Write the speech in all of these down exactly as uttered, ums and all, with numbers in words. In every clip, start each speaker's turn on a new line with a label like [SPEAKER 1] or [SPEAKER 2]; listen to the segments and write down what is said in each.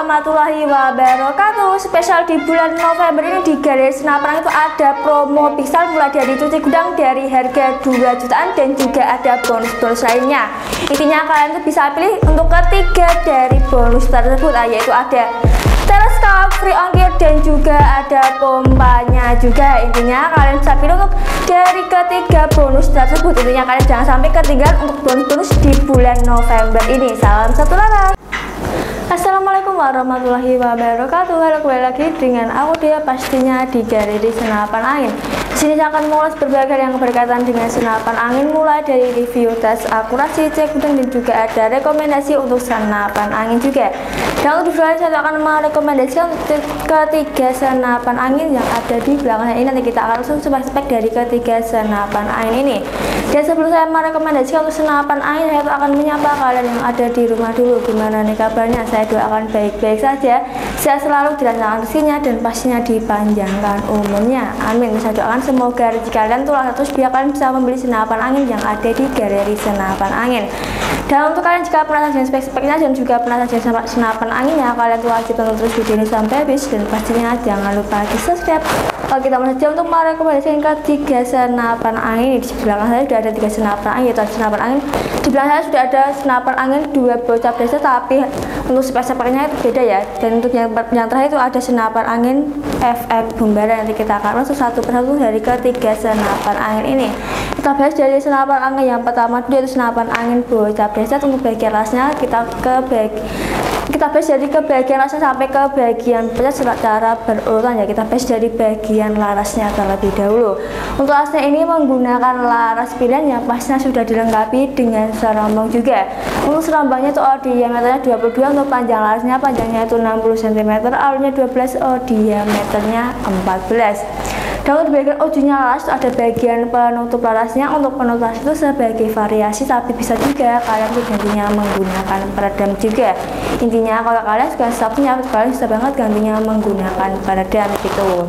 [SPEAKER 1] warahmatullahi wabarakatuh. Spesial di bulan November ini di Galeri Senapan itu ada promo pixel mulai dari cuci gudang dari harga dua jutaan dan juga ada bonus-bonus lainnya. Intinya kalian tuh bisa pilih untuk ketiga dari bonus tersebut, yaitu ada teleskop, free ongkir, dan juga ada pompanya juga. Intinya kalian bisa pilih untuk dari ketiga bonus tersebut. Intinya kalian jangan sampai ketinggalan untuk bonus-bonus di bulan November ini. Salam satu laras. Assalamualaikum warahmatullahi wabarakatuh. Halo, kembali lagi dengan aku dia pastinya di Galeri Senapan Angin. Di sini saya akan mengulas berbagai yang berkaitan dengan senapan angin, mulai dari review, tes akurasi, cek gudang, dan juga ada rekomendasi untuk senapan angin juga. Dan untuk video ini saya akan merekomendasikan ketiga senapan angin yang ada di belakang ini. Nanti kita akan langsung spek-spek dari ketiga senapan angin ini. Dan sebelum saya merekomendasikan untuk senapan angin, saya akan menyapa kalian yang ada di rumah dulu. Gimana nih kabarnya? Saya doakan baik-baik saja, sehat selalu, dilancarkan rezekinya, dan pastinya dipanjangkan umurnya. Amin. Saya doakan semoga rezeki kalian tuh terus biar kalian bisa membeli senapan angin yang ada di Galeri Senapan Angin. Dan untuk kalian jika penasaran dengan spek-speknya dan juga penasaran dengan senapan angin ya, kalian tuh wajib tonton terus video ini sampai habis, dan pastinya jangan lupa di subscribe. Kalau kita mulai saja untuk merekomendasikan ketiga senapan angin. Di belakang saya sudah ada tiga senapan angin, yaitu senapan angin. Di belakang saya sudah ada senapan angin dua bocah desa, tapi untuk spek-speknya itu beda ya. Dan untuk yang, yang terakhir itu ada senapan angin F F Bumbara. Nanti kita akan langsung satu persatu dari ketiga senapan angin ini. Kita bahas dari senapan angin yang pertama dulu, yaitu senapan angin bocah desa. Untuk bagian lasnya kita ke bag kita bahas dari ke bagian lasnya sampai ke bagian pecat secara berurutan ya. Kita bahas dari bagian larasnya terlebih dahulu. Untuk lasnya ini menggunakan laras pilihan yang pastinya sudah dilengkapi dengan serombong juga. Untuk serombongnya itu oh, diameternya dua puluh dua, untuk panjang larasnya panjangnya itu enam puluh sentimeter, alurnya dua belas, oh diameternya empat belas. Dan untuk bagian ujungnya laras itu ada bagian penutup larasnya. Untuk penutup laras itu sebagai variasi, tapi bisa juga kalian tuh gantinya menggunakan peredam juga. Intinya kalau kalian suka sabtunya, kalian bisa banget gantinya menggunakan peredam gitu.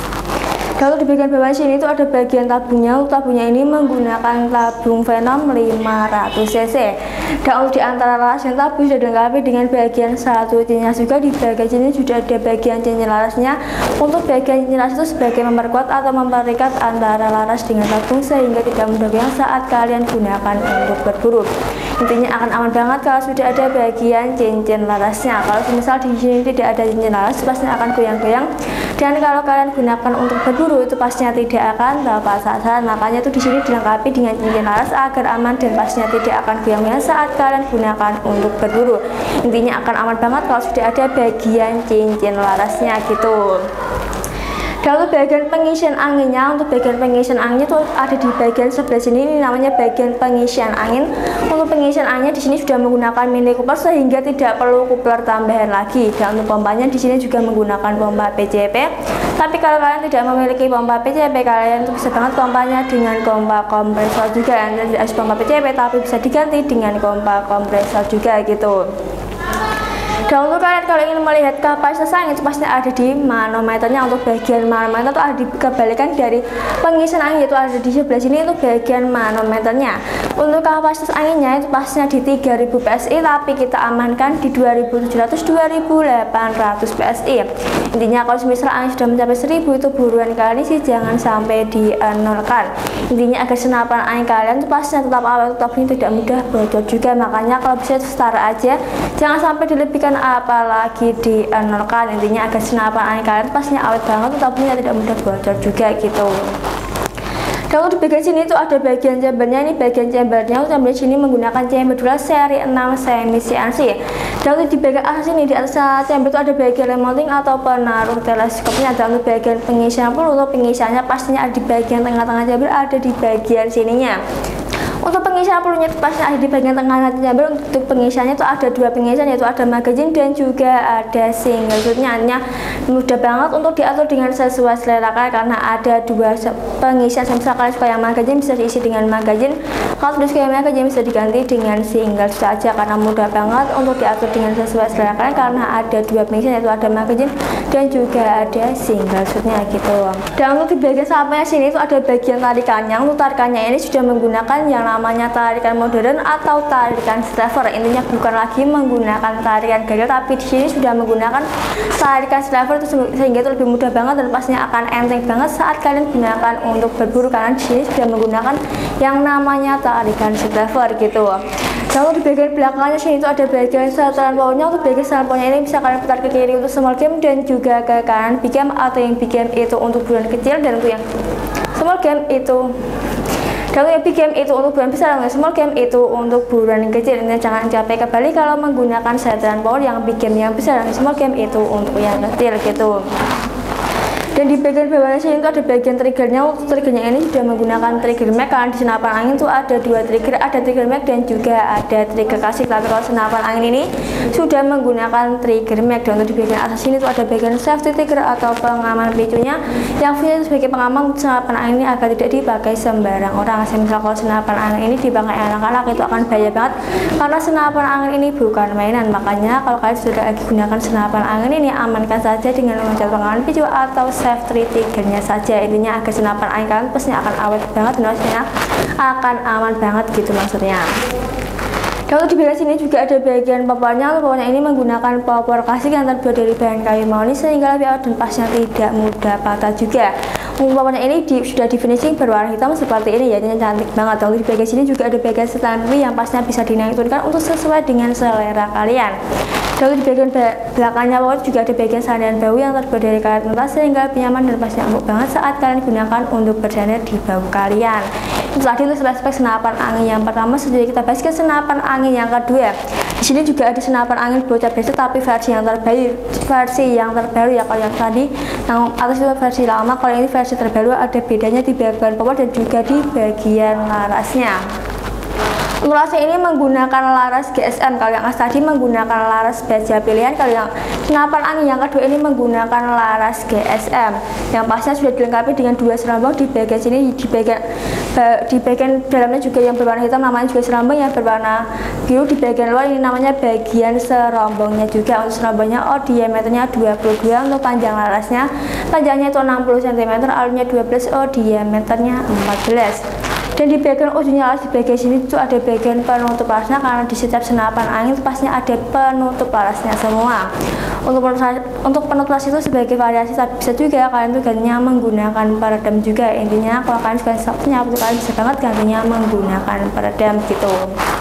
[SPEAKER 1] Kalau di bagian bawah sini itu ada bagian tabungnya. Untuk tabungnya ini menggunakan tabung Venom lima ratus cc. Dan untuk di antara laras dan tabung sudah dilengkapi dengan bagian satu cincin juga. Di bagian sini sudah ada bagian cincin larasnya. Untuk bagian cincin laras itu sebagai memperkuat atau memperdekat antara laras dengan tabung sehingga tidak mudah goyang saat kalian gunakan untuk berburu. Intinya akan aman banget kalau sudah ada bagian cincin larasnya. Kalau misal di sini tidak ada cincin laras, pastinya akan goyang-goyang. Dan kalau kalian gunakan untuk berburu itu pastinya tidak akan tepat sasaran. Makanya itu di sini dilengkapi dengan cincin laras agar aman dan pastinya tidak akan goyang-goyang saat kalian gunakan untuk berburu. Intinya akan aman banget kalau sudah ada bagian cincin larasnya gitu. Dan untuk bagian pengisian anginnya, untuk bagian pengisian anginnya itu ada di bagian sebelah sini. Ini namanya bagian pengisian angin. Untuk pengisian anginnya di sini sudah menggunakan mini coupler sehingga tidak perlu coupler tambahan lagi. Dan untuk pompanya di sini juga menggunakan pompa P C P. Tapi kalau kalian tidak memiliki pompa P C P, kalian tuh bisa banget pompanya dengan pompa kompresor juga. Anda tidak harus pompa P C P, tapi bisa diganti dengan pompa kompresor juga gitu. Dan untuk kalian kalau ingin melihat kapasitas angin itu pasti ada di manometernya. Untuk bagian manometer itu ada di kebalikan dari pengisian angin, yaitu ada di sebelah sini itu bagian manometernya. Untuk kapasitas anginnya itu pastinya di tiga ribu P S I, tapi kita amankan di dua ribu tujuh ratus sampai dua ribu delapan ratus P S I. Intinya kalau misal angin sudah mencapai seribu itu buruan kali sih, jangan sampai di-nolkan. Intinya agar senapan angin kalian itu pastinya tetap awet, tetap ini tidak mudah bocor juga. Makanya kalau bisa setara aja, jangan sampai dilebihkan apalagi di-nolkan. Intinya agar senapan angin kalian pastinya awet banget, tetapi tidak mudah bocor juga gitu. Dan untuk di bagian sini itu ada bagian chambernya. Ini bagian chambernya, chamber sini menggunakan chamber dua seri enam semi C N C. Dan untuk di bagian atas ini, di atas chamber itu ada bagian remoting atau penaruh teleskopnya. Dan untuk bagian pengisian peluru, pengisiannya pastinya ada di bagian tengah-tengah chamber, ada di bagian sininya. Untuk pengisian pelurunya itu pasti ada di bagian tengah chamber. Untuk pengisiannya itu ada dua pengisian, yaitu ada magazine dan juga ada single shootnya. Mudah banget untuk diatur dengan sesuai selera kalian karena ada dua pengisian. Misal kalian suka yang magazine bisa diisi dengan magazine, kalau sudah suka yang magazine bisa diganti dengan single shoot aja, karena mudah banget untuk diatur dengan sesuai selera kalian karena ada dua pengisian, yaitu ada magazine dan juga ada single shootnya gitu. Dan untuk di bagian sampingnya sini itu ada bagian tarikannya. Untuk tarikannya ini sudah menggunakan yang namanya namanya tarikan modern atau tarikan slever. Intinya bukan lagi menggunakan tarikan gadel, tapi di sini sudah menggunakan tarikan slever, itu sehingga itu lebih mudah banget dan pastinya akan enteng banget saat kalian gunakan untuk berburu, karena di sini sudah menggunakan yang namanya tarikan slever gitu. Kalau di bagian belakangnya sini itu ada bagian setelan powernya. Untuk bagian setelan powernya ini bisa kalian putar ke kiri untuk small game dan juga ke kanan big game, atau yang big game itu untuk bulan kecil dan untuk yang small game itu kalau yang big game itu untuk bulan besar, dan small game itu untuk bulan kecil. Ini jangan capek kembali kalau menggunakan setelan power yang big game yang besar, dan small game itu untuk yang kecil gitu. Dan di bagian bawahnya sini itu ada bagian triggernya. Untuk triggernya ini sudah menggunakan trigger mag, karena di senapan angin itu ada dua trigger, ada trigger mag dan juga ada trigger kasih. Tapi kalau senapan angin ini sudah menggunakan trigger mag. Dan untuk di bagian atas ini itu ada bagian safety trigger atau pengaman picunya, yang fungsinya sebagai pengaman untuk senapan angin ini agar tidak dipakai sembarang orang. Misal kalau senapan angin ini dipakai anak-anak itu akan bahaya banget, karena senapan angin ini bukan mainan. Makanya kalau kalian sudah lagi gunakan senapan angin ini, amankan saja dengan memencet pengaman picu atau safety triggernya saja. Intinya agar senapan angin kalian pastinya akan awet banget, dan pastinya akan aman banget gitu maksudnya. Kalau di bagian sini juga ada bagian popornya. Popornya ini menggunakan popor klasik yang terbuat dari bahan kayu mauni, sehingga lebih awet dan pastinya tidak mudah patah juga. Popornya ini di, sudah di finishing berwarna hitam seperti ini ya, ini cantik banget. Lalu di bagian sini juga ada bagian setelan pipi yang pastinya bisa dinaik turunkan untuk sesuai dengan selera kalian. Lalu di bagian belakangnya power juga ada bagian sandaran bahu yang terbuat dari karet tuntas, sehingga lebih nyaman dan pastinya empuk banget saat kalian gunakan untuk bersandar di bahu kalian. Itu tadi untuk spek senapan angin yang pertama. Sudah kita bahas ke senapan angin yang kedua. Di sini juga ada senapan angin bocah biasa, tapi versi yang terbaru, versi yang terbaru ya. Kalau yang tadi yang atas itu versi lama, kalau ini versi terbaru. Ada bedanya di bagian power dan juga di bagian larasnya. Untuk larasnya ini menggunakan laras G S M, kalau yang atas tadi menggunakan laras baja pilihan. Kalau yang senapan angin yang kedua ini menggunakan laras G S M, yang pastinya sudah dilengkapi dengan dua serambang di bagian sini. Di bagian di bagian dalamnya juga yang berwarna hitam namanya juga serambang, yang berwarna biru di bagian luar ini namanya bagian serombongnya juga. Untuk serombongnya oh diameternya dua puluh dua, untuk panjang larasnya panjangnya itu enam puluh sentimeter, alurnya dua belas, oh diameternya empat belas. Dan di bagian ujungnya laras, di bagian sini itu ada bagian penutup larasnya, karena di setiap senapan angin itu pastinya ada penutup larasnya semua. Untuk penutup, untuk penutup laras itu sebagai variasi, tapi bisa juga kalian tuh gantinya menggunakan peredam juga. Intinya kalau kalian suka sabtunya itu kalian bisa banget gantinya menggunakan peredam gitu.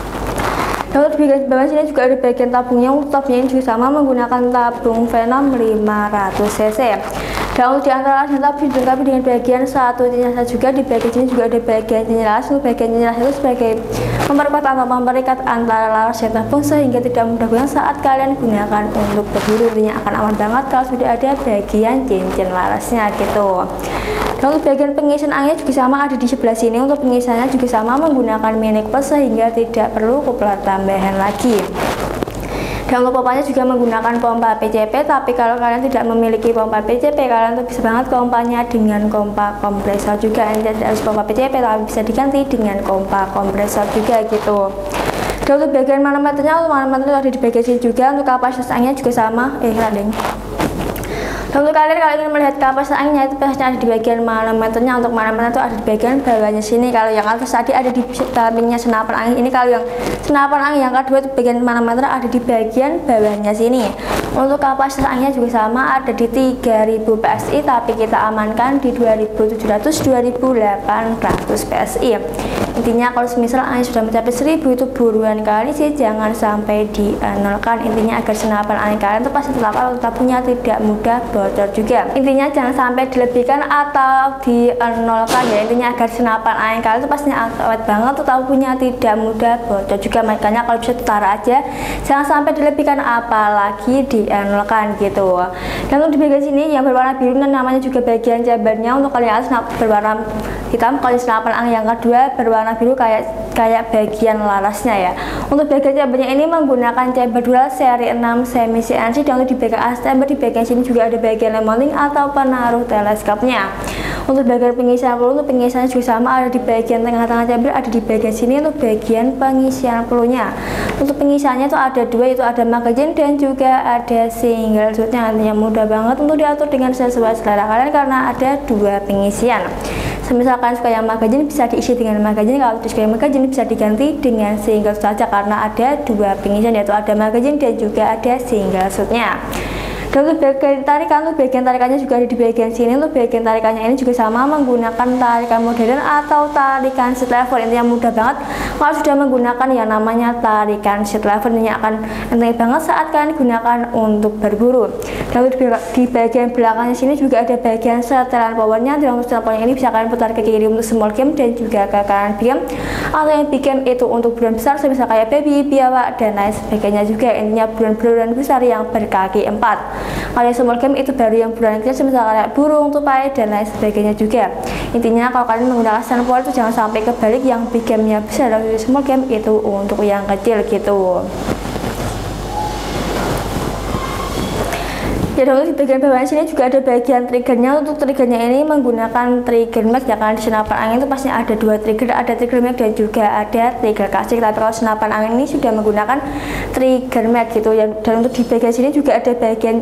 [SPEAKER 1] Lalu di bagian bawah sini juga ada bagian tabungnya. Untuk tabungnya ini juga sama menggunakan tabung Venom lima ratus cc. Dan untuk di antara laras dan tabung dilengkapi dengan bagian satu cincin juga. Di bagian sini juga ada bagian cincin laras. Untuk bagian cincin laras itu sebagai memperkuat atau memperikat antara laras dan tabung, sehingga tidak mudah goyang saat kalian gunakan untuk berburu. Intinya akan aman banget kalau sudah ada bagian cincin larasnya gitu. Dan untuk bagian pengisian anginnya juga sama, ada di sebelah sini. Untuk pengisiannya juga sama menggunakan mini plus, sehingga tidak perlu kopler tambahan lagi. Dan untuk pompanya juga menggunakan pompa P C P, tapi kalau kalian tidak memiliki pompa P C P, kalian tuh bisa banget pompanya dengan pompa kompresor juga. Ini tidak harus pompa P C P, tapi bisa diganti dengan pompa kompresor juga gitu. Dan untuk bagian manometernya, untuk manometernya ada di bagian sini juga. Untuk kapasitas anginnya juga sama, eh radeng. Dan untuk kalian kalau ingin melihat kapasitas anginnya itu pastinya ada di bagian manometernya. Untuk manometer itu ada di bagian bawahnya sini. Kalau yang atas tadi ada di sampingnya senapan angin, ini kalau yang senapan angin yang kedua itu bagian manometer ada di bagian bawahnya sini. Untuk kapasitas anginnya juga sama, ada di tiga ribu P S I, tapi kita amankan di dua ribu tujuh ratus sampai dua ribu delapan ratus P S I. Intinya kalau misal angin sudah mencapai seribu itu buruan kali sih, jangan sampai di-nolkan. Intinya agar senapan angin kalian itu pasti tetap awet, tabungnya tidak mudah bocor juga. Intinya jangan sampai dilebihkan atau di-nolkan ya. Intinya agar senapan angin kalian itu pastinya awet banget, tabungnya tidak mudah bocor juga. Makanya kalau bisa setara aja, jangan sampai dilebihkan apalagi di-nolkan gitu. Dan untuk di bagian sini yang berwarna biru namanya juga bagian chambernya. Untuk kalian atas berwarna hitam, kalau senapan angin yang kedua berwarna biru kayak kayak bagian larasnya ya. Untuk bagian chambernya ini menggunakan chamber dual seri enam semi C N C, dan untuk di bagian atas chamber di bagian sini juga ada bagian mounting atau penaruh teleskopnya. Untuk bagian pengisian peluru, untuk pengisiannya juga sama, ada di bagian tengah-tengah chamber, ada di bagian sini untuk bagian pengisian pelurunya. Untuk pengisiannya itu ada dua, itu ada magazine dan juga ada single shootnya. Artinya mudah banget untuk diatur dengan sesuai selera kalian karena ada dua pengisian. Semisal kalian suka yang magazine bisa diisi dengan magazine, kalau tidak suka yang magazine bisa diganti dengan single saja karena ada dua pengisian, yaitu ada magazine dan juga ada single shootnya. Dan untuk bagian tarikan, untuk bagian tarikannya juga ada di bagian sini. Untuk bagian tarikannya ini juga sama menggunakan tarikan modern atau tarikan seat lever. Intinya mudah banget kalau sudah menggunakan yang namanya tarikan seat lever, ini akan enteng banget saat kalian gunakan untuk berburu. Dan untuk di bagian belakangnya sini juga ada bagian setelan powernya. Dan untuk setelan powernya ini bisa kalian putar ke kiri untuk small game dan juga ke kanan big game, atau yang big game itu untuk buruan besar semisal kayak baby, biawak dan lain sebagainya juga. Intinya buruan-buruan besar yang berkaki empat. Kalau yang small game itu baru yang buruan kecil semisal kayak burung, tupai dan lain sebagainya juga. Intinya kalau kalian menggunakan stand power itu jangan sampai kebalik, yang big game-nya besar dan small game itu untuk yang kecil gitu. Ya, dan di bagian bawah sini juga ada bagian triggernya. Untuk triggernya ini menggunakan trigger mag, ya kan. Di senapan angin itu pasti ada dua trigger, ada trigger mag dan juga ada trigger kasih. Tapi kalau senapan angin ini sudah menggunakan trigger mag gitu ya. Dan untuk di bagian sini juga ada bagian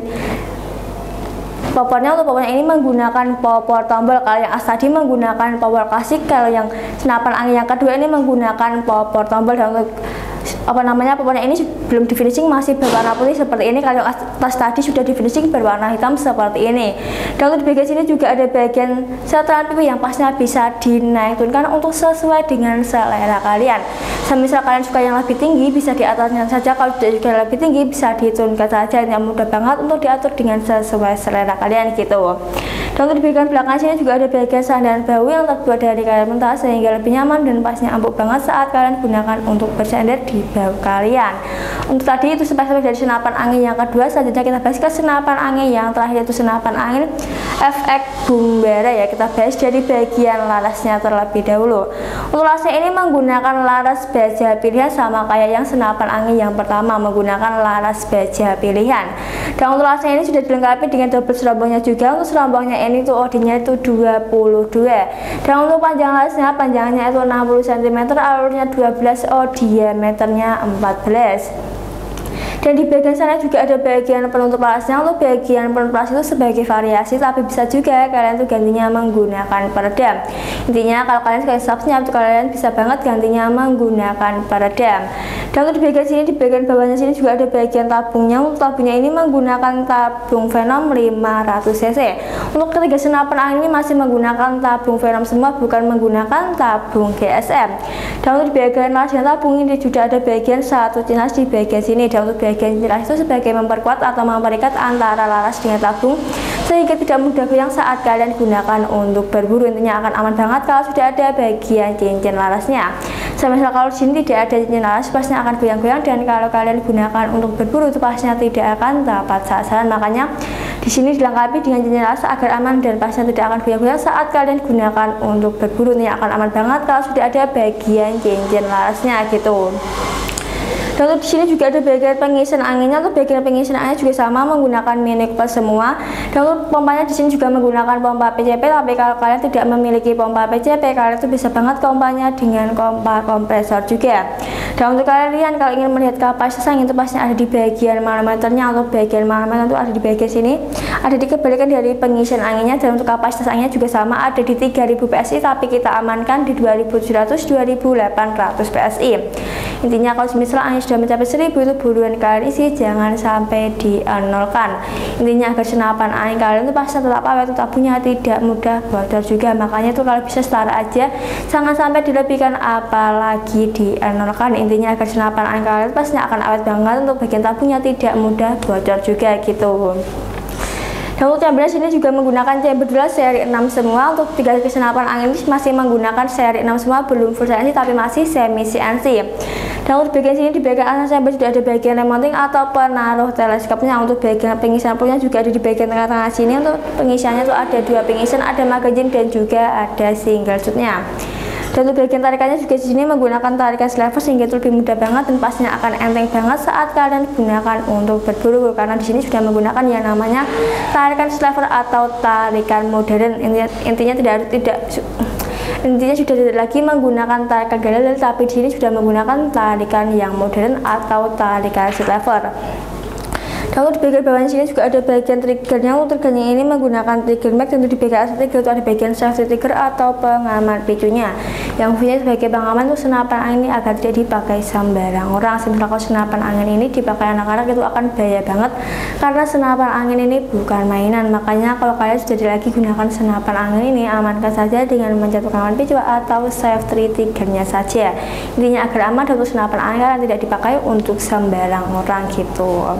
[SPEAKER 1] popornya. Untuk popornya ini menggunakan popor tombol. Kalau yang as tadi menggunakan popor klasik, kalau yang senapan angin yang kedua ini menggunakan popor tombol. Dan untuk apa namanya popornya ini belum di finishing, masih berwarna putih seperti ini. Kalau tas tadi sudah di finishing berwarna hitam seperti ini. Dan untuk di bagian sini juga ada bagian setelan pipi yang pasnya bisa dinaik turunkan untuk sesuai dengan selera kalian. Semisal kalian suka yang lebih tinggi bisa di atasnya saja, kalau tidak suka yang lebih tinggi bisa diturunkan saja. Yang mudah banget untuk diatur dengan sesuai selera kalian gitu. Dan untuk di bagian belakang sini juga ada bagian sandaran bahu yang terbuat dari kain mentah sehingga lebih nyaman dan pasnya empuk banget saat kalian gunakan untuk bersandar di bahu kalian. Untuk tadi itu spesial dari senapan angin yang kedua. Selanjutnya kita bahas ke senapan angin yang terakhir, yaitu senapan angin F X Bumbara ya. Kita bahas dari bagian larasnya terlebih dahulu. Untuk larasnya ini menggunakan laras baja pilihan sama kayak yang senapan angin yang pertama, menggunakan laras baja pilihan. Dan untuk larasnya ini sudah dilengkapi dengan double serombongnya juga. Untuk serombongnya ini tuh odinya itu dua puluh dua. Dan untuk panjang larasnya, panjangnya itu enam puluh sentimeter, alurnya dua belas, oh diameternya empat belas. Dan di bagian sana juga ada bagian penutup larasnya. Untuk bagian penutup laras itu sebagai variasi, tapi bisa juga kalian tuh gantinya menggunakan peredam. Intinya kalau kalian suka subsnya itu kalian bisa banget gantinya menggunakan peredam. Dan untuk di bagian sini, di bagian bawahnya sini juga ada bagian tabungnya. Untuk tabungnya ini menggunakan tabung Venom lima ratus cc. Untuk ketiga senapan angin ini masih menggunakan tabung Venom semua, bukan menggunakan tabung G S M. Dan untuk di bagian laras dan tabung ini juga ada bagian satu cinas di bagian sini. Dan untuk bagian cinas itu sebagai memperkuat atau memperikat antara laras dengan tabung sehingga tidak mudah goyang saat kalian gunakan untuk berburu. Intinya akan aman banget kalau sudah ada bagian cincin larasnya. Semisal kalau di sini tidak ada cincin laras, pasnya akan goyang-goyang, dan kalau kalian gunakan untuk berburu itu pasnya tidak akan tepat sasaran. Makanya di sini dilengkapi dengan cincin laras agar aman dan pasnya tidak akan goyang-goyang saat kalian gunakan untuk berburu. Ini akan aman banget kalau sudah ada bagian cincin larasnya gitu. Dan untuk di sini juga ada bagian pengisian anginnya. Untuk bagian pengisian anginnya juga sama menggunakan mini cooper semua. Dan untuk pompanya di sini juga menggunakan pompa P C P. Tapi kalau kalian tidak memiliki pompa P C P, kalian itu bisa banget pompanya dengan pompa kompresor juga. Dan untuk kalian kalau ingin melihat kapasitas angin itu pasti ada di bagian manometernya. Untuk bagian manometer itu ada di bagian sini, ada di kebalikan dari pengisian anginnya. Dan untuk kapasitas anginnya juga sama, ada di tiga ribu P S I, tapi kita amankan di dua ribu tujuh ratus dua ribu delapan ratus P S I. Intinya kalau misalnya angin sudah mencapai seribu itu buruan kalian isi, jangan sampai di-nolkan. Intinya agar senapan angin kalian itu pasti tetap awet, tabungnya tidak mudah bocor juga. Makanya itu kalau bisa setara aja, jangan sampai dilebihkan apalagi di-nolkan. Intinya agar senapan angin kalian pasti akan awet banget, untuk bagian tabungnya tidak mudah bocor juga gitu. Dan untuk chamber sini juga menggunakan chamber dua seri enam semua. Untuk tiga senapan angin ini masih menggunakan seri enam semua, belum full C N C tapi masih semi C N C. Dan untuk bagian sini, di bagian atas chamber sudah ada bagian remounting atau penaruh teleskopnya. Untuk bagian pengisian pelrunya juga ada di bagian tengah-tengah sini. Untuk pengisiannya itu ada dua pengisian, ada magazine dan juga ada single shootnya. Dan untuk bagian tarikannya juga di sini menggunakan tarikan sliver sehingga itu lebih mudah banget dan pastinya akan enteng banget saat kalian gunakan untuk berburu, karena di sini sudah menggunakan yang namanya tarikan sliver atau tarikan modern. Intinya, intinya tidak ada tidak intinya sudah tidak lagi menggunakan tarikan galil, tapi di sini sudah menggunakan tarikan yang modern atau tarikan sliver. Dan untuk di bagian bawah sini juga ada bagian triggernya. Untuk triggernya ini menggunakan trigger mag, dan di bagian atas trigger itu ada bagian safety trigger atau pengaman picunya. Yang fungsinya sebagai pengaman untuk senapan angin ini agar tidak dipakai sembarang orang. Sebenarnya kalau senapan angin ini dipakai anak-anak itu akan bahaya banget, karena senapan angin ini bukan mainan. Makanya kalau kalian sudah lagi gunakan senapan angin ini, amankan saja dengan mencet pengaman picu atau safety triggernya saja. Intinya agar aman, untuk senapan angin kalian tidak dipakai untuk sembarang orang gitu.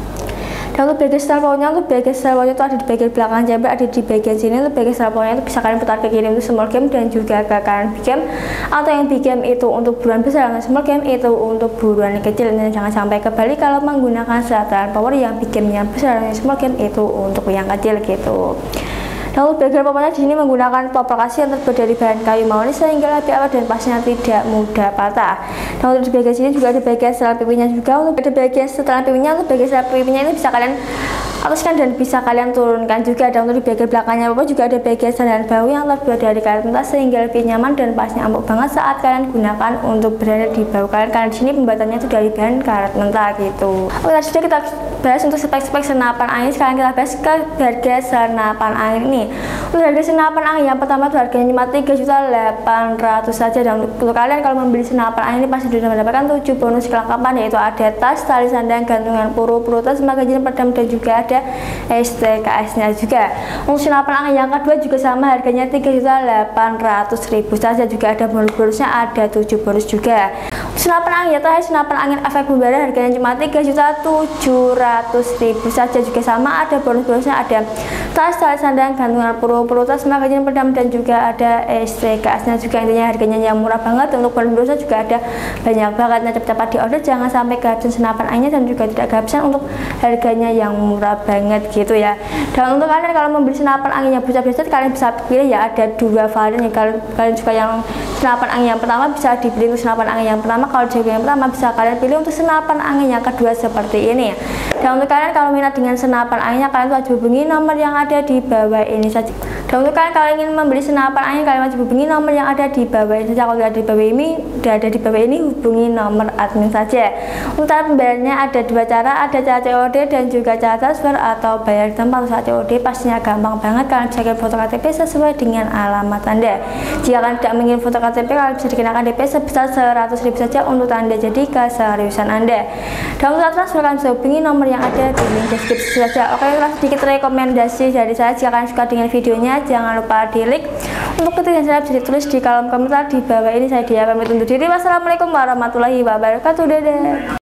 [SPEAKER 1] Dan untuk bagian setel powernya, untuk bagian setel powernya itu ada di bagian belakang chamber, ada di bagian sini. Untuk bagian setel powernya itu bisa kalian putar ke kiri untuk small game dan juga ke kanan big game, atau yang big game itu untuk buruan besar, dan small game itu untuk buruan kecil. Dan jangan sampai kebalik kalau menggunakan setelan power, yang big game yang besar dan small game itu untuk yang kecil gitu. Dan untuk bagian popornya di sini menggunakan popor kasih yang terbuat dari bahan kayu mauni sehingga lebih awet dan pasnya tidak mudah patah. Dan untuk di bagian sini juga ada bagian setelan pipinya juga. Untuk ada bagian setelan pipinya, untuk bagian setelan pipinya ini bisa kalian ataskan dan bisa kalian turunkan juga. Dan untuk di bagian belakangnya popor juga ada bagian sandaran bahu yang terbuat dari karet mentah sehingga lebih nyaman dan pasnya empuk banget saat kalian gunakan untuk berada di bahu kalian, karena di sini pembuatannya itu dari bahan karet mentah gitu. Oke, tadi sudah kita bahas untuk spek-spek senapan angin. Sekarang kita bahas ke harga senapan angin ini. Untuk harga senapan angin yang pertama itu harganya cuma tiga juta delapan ratus saja. Dan untuk kalian kalau membeli senapan angin ini pasti sudah mendapatkan tujuh bonus kelengkapan, yaitu ada tas, tali sandang, gantungan peluru, peluru tas, magazin peredam, dan juga ada S T K S-nya juga. Untuk senapan angin yang kedua juga sama, harganya tiga juta delapan ratus ribu saja. Juga ada bonus-bonusnya, ada tujuh bonus juga. Untuk senapan angin ya terakhir, senapan angin efek membara, harganya cuma tiga juta tujuh ratus ribu saja. Juga sama, ada bonus-bonusnya, ada tas, tali sandang, gantungan peluru, peluru tas, magazin peredam, dan juga ada S T K S-nya juga. Intinya harganya yang murah banget. Untuk bonus-bonusnya juga ada banyak banget. Nah, cepat-cepat di order, jangan sampai kehabisan senapan anginnya dan juga tidak kehabisan untuk harganya yang murah banget gitu ya. Dan untuk kalian kalau membeli senapan angin yang besar-besar, kalian bisa pilih ya, ada dua varian ya. Kalian, kalian suka yang senapan angin yang pertama bisa dibeli untuk senapan angin yang pertama. Kalau jago yang pertama bisa kalian pilih untuk senapan angin yang kedua seperti ini. Dan untuk kalian kalau minat dengan senapan anginnya, kalian wajib hubungi nomor yang ada di bawah ini saja. Dan untuk kalian kalau ingin membeli senapan angin, kalian wajib hubungi nomor yang ada di bawah ini saja. Kalau tidak di bawah ini, tidak ada di bawah ini, hubungi nomor admin saja. Untuk cara pembayarannya ada dua cara, ada cara C O D dan juga cara transfer atau bayar di tempat. Untuk cara C O D pastinya gampang banget, kalian bisa kirim foto K T P sesuai dengan alamat Anda. Jika kalian tidak mengirim foto K T P, kalian bisa dikenakan D P sebesar seratus ribu saja untuk tanda jadi keseriusan Anda. Dan untuk transfer kalian bisa hubungi nomor yang ada di link deskripsi saja. Oke, itulah sedikit rekomendasi dari saya. Jika kalian suka dengan videonya, jangan lupa di like. Untuk ketiga saya bisa ditulis di kolom komentar di bawah ini. Saya Dia pamit undur diri. Wassalamualaikum warahmatullahi wabarakatuh. Dadah.